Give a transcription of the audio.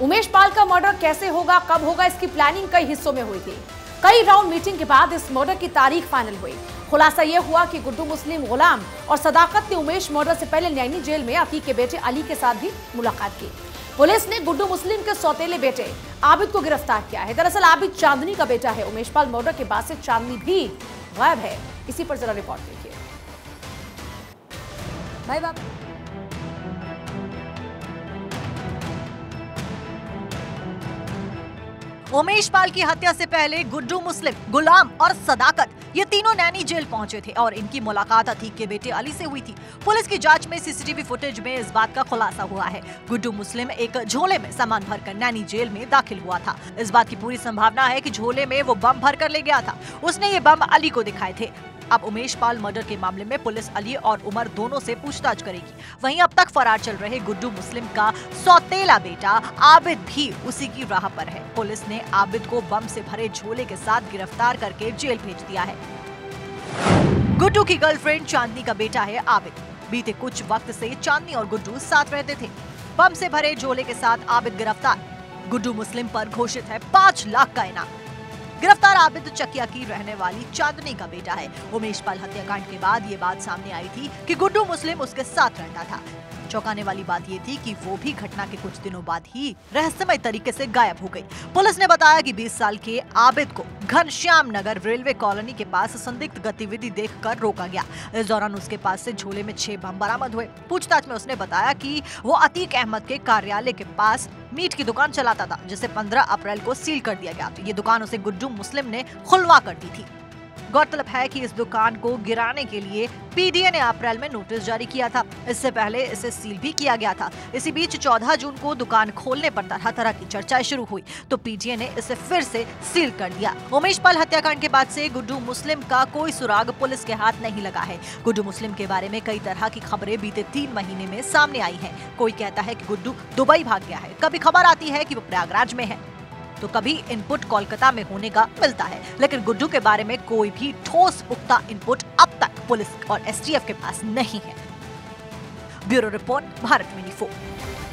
उमेश पाल का मर्डर कैसे होगा, कब होगा, इसकी प्लानिंग कई हिस्सों में हुई थी। कई राउंड मीटिंग के बाद इस मर्डर की तारीख फाइनल हुई। खुलासा यह हुआ कि गुड्डू मुस्लिम, गुलाम और सदाकत ने उमेश मर्डर से पहले नैनी जेल में अतीक के बेटे अली के साथ भी मुलाकात की। पुलिस ने गुड्डू मुस्लिम के सौतेले बेटे आबिद को गिरफ्तार किया है। दरअसल आबिद चांदनी का बेटा है। उमेश पाल मर्डर के बाद से चांदनी भी गायब है। इसी पर जरा रिपोर्ट देखिए। भाई बाप उमेश पाल की हत्या से पहले गुड्डू मुस्लिम, गुलाम और सदाकत ये तीनों नैनी जेल पहुंचे थे और इनकी मुलाकात अतीक के बेटे अली से हुई थी। पुलिस की जांच में सीसीटीवी फुटेज में इस बात का खुलासा हुआ है। गुड्डू मुस्लिम एक झोले में सामान भरकर नैनी जेल में दाखिल हुआ था। इस बात की पूरी संभावना है कि झोले में वो बम भरकर ले गया था। उसने ये बम अली को दिखाए थे। अब उमेश पाल मर्डर के मामले में पुलिस अली और उमर दोनों से पूछताछ करेगी। वहीं अब तक फरार चल रहे गुड्डू मुस्लिम का सौतेला बेटा आबिद भी उसी की राह पर है। पुलिस ने आबिद को बम से भरे झोले के साथ गिरफ्तार करके जेल भेज दिया है। गुड्डू की गर्लफ्रेंड चांदनी का बेटा है आबिद। बीते कुछ वक्त से चांदनी और गुड्डू साथ रहते थे। बम से भरे झोले के साथ आबिद गिरफ्तार। गुड्डू मुस्लिम पर घोषित है 5 लाख का इनाम। गिरफ्तार आबिद चकिया की रहने वाली चांदनी का बेटा है। उमेश पाल हत्याकांड के बाद ये बात सामने आई थी कि गुड्डू मुस्लिम उसके साथ रहता था। चौंकाने वाली बात ये थी कि वो भी घटना के कुछ दिनों बाद ही रहस्यमय तरीके से गायब हो गई। पुलिस ने बताया कि 20 साल के आबिद को घनश्याम नगर रेलवे कॉलोनी के पास संदिग्ध गतिविधि देखकर रोका गया। इस दौरान उसके पास से झोले में 6 बम बरामद हुए। पूछताछ में उसने बताया कि वो अतीक अहमद के कार्यालय के पास मीट की दुकान चलाता था, जिसे 15 अप्रैल को सील कर दिया गया। तो ये दुकान उसे गुड्डू मुस्लिम ने खुलवा कर दी थी। गौरतलब है कि इस दुकान को गिराने के लिए पीडीए ने अप्रैल में नोटिस जारी किया था। इससे पहले इसे सील भी किया गया था। इसी बीच 14 जून को दुकान खोलने पर तरह तरह की चर्चाएं शुरू हुई, तो पीडीए ने इसे फिर से सील कर दिया। उमेश पाल हत्याकांड के बाद से गुड्डू मुस्लिम का कोई सुराग पुलिस के हाथ नहीं लगा है। गुड्डू मुस्लिम के बारे में कई तरह की खबरें बीते 3 महीने में सामने आई हैं। कोई कहता है कि गुड्डू दुबई भाग गया है, कभी खबर आती है कि वो प्रयागराज में है, तो कभी इनपुट कोलकाता में होने का मिलता है। लेकिन गुड्डू के बारे में कोई भी ठोस पुख्ता इनपुट अब तक पुलिस और एसटीएफ के पास नहीं है। Bureau report, Bharat 24।